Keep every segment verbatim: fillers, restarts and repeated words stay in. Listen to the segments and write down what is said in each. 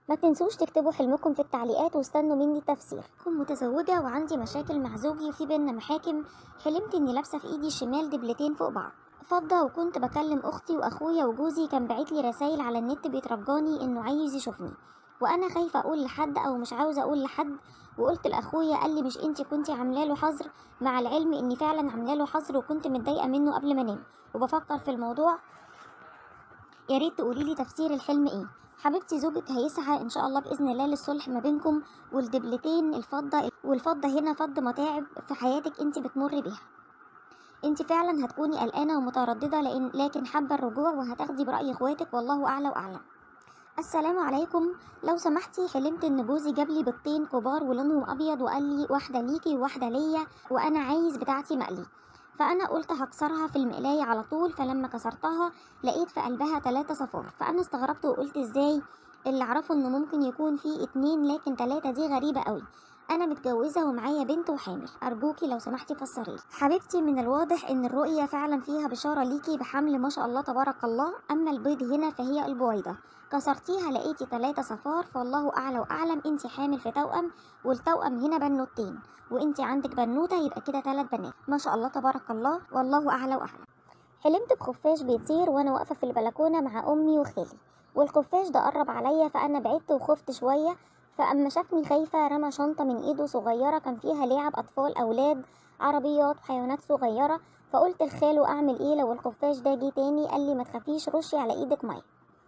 ما تنسوش تكتبوا حلمكم في التعليقات واستنوا مني التفسير. كنت متزوجة وعندي مشاكل مع زوجي وفي بينا محاكم. حلمت اني لابسة في ايدي الشمال دبلتين فوق بعض فضة، وكنت بكلم اختي واخويا وجوزي كان باعت لي رسايل على النت بيترجاني انه عايز يشوفني، وانا خايفة اقول لحد او مش عاوزة اقول لحد. وقلت لاخويا، قال لي مش انتي كنتي عامله له حظر؟ مع العلم اني فعلا عامله له حظر وكنت متضايقة منه قبل ما انام وبفكر في الموضوع. يا ريت تقولي لي تفسير الحلم ايه. حبيبتي زوجك هيسعى ان شاء الله باذن الله للصلح ما بينكم، والدبلتين الفضه والفضه هنا فض متاعب في حياتك انت بتمر بيها. انت فعلا هتكوني قلقانه ومتردده لان لكن حابه الرجوع وهتاخدي براي اخواتك، والله اعلى واعلم. السلام عليكم، لو سمحتي حلمت ان جوزي جاب لي بيضتين كبار ولونهم ابيض وقال لي واحده ليكي وواحده ليا وانا عايز بتاعتي مقلي. فانا قلت هكسرها في المقلايه على طول، فلما كسرتها لقيت في قلبها ثلاثة صفار، فانا استغربت وقلت ازاي؟ اللي اعرفه انه ممكن يكون فيه اتنين لكن ثلاثة دي غريبه قوي. انا متجوزه ومعايا بنت وحامل، ارجوكي لو سمحتي فسريلي. حبيبتي من الواضح ان الرؤيه فعلا فيها بشاره ليكي بحمل ما شاء الله تبارك الله. اما البيض هنا فهي البويضه، كسرتيها لقيتي ثلاثة صفار، فالله اعلى واعلم انت حامل في توأم، والتوأم هنا بنوتين وانت عندك بنوته، يبقى كده ثلاث بنات ما شاء الله تبارك الله، والله اعلى واعلم. حلمت بخفاش بيطير وانا واقفه في البلكونه مع امي وخالي، والخفاش ده قرب عليا فانا بعدت وخفت شويه. فاما شافني خايفه رمى شنطه من ايده صغيره كان فيها لعب اطفال اولاد، عربيات وحيوانات صغيره. فقلت لخاله اعمل ايه لو الخفاش ده جه تاني؟ قال لي ما تخافيش، رشي على ايدك ميه.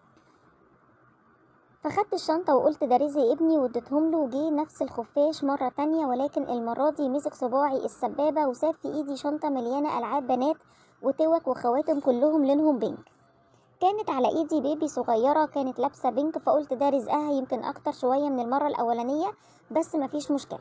فخدت الشنطة وقلت ده رزق ابني واديتهم له، وجه نفس الخفاش مرة تانية ولكن المرة دي مسك صباعي السبابة وساب في ايدي شنطة مليانة ألعاب بنات وتوك وخواتم كلهم لونهم بينك. كانت على ايدي بيبي صغيرة كانت لابسة بينك، فقلت ده رزقها يمكن اكتر شوية من المرة الأولانية بس مفيش مشكلة.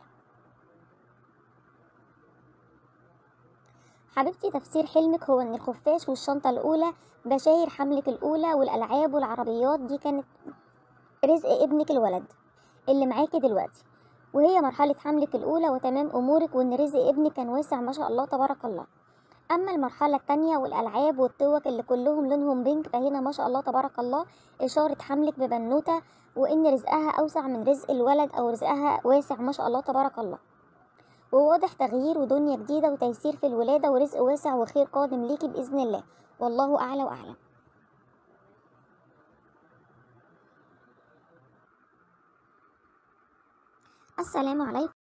حبيبتي تفسير حلمك هو ان الخفاش والشنطة الأولى بشاير حملك الأولى، والألعاب والعربيات دي كانت رزق ابنك الولد اللي معاكي دلوقتي، وهي مرحلة حملك الأولى وتمام أمورك، وإن رزق ابنك كان واسع ما شاء الله تبارك الله. أما المرحلة التانية والألعاب والتوك اللي كلهم لونهم بينك فهنا ما شاء الله تبارك الله إشارة حملك ببنوتة، وإن رزقها أوسع من رزق الولد أو رزقها واسع ما شاء الله تبارك الله، وواضح تغيير ودنيا جديدة وتيسير في الولادة ورزق واسع وخير قادم ليكي بإذن الله، والله أعلى وأعلم. السلام عليكم.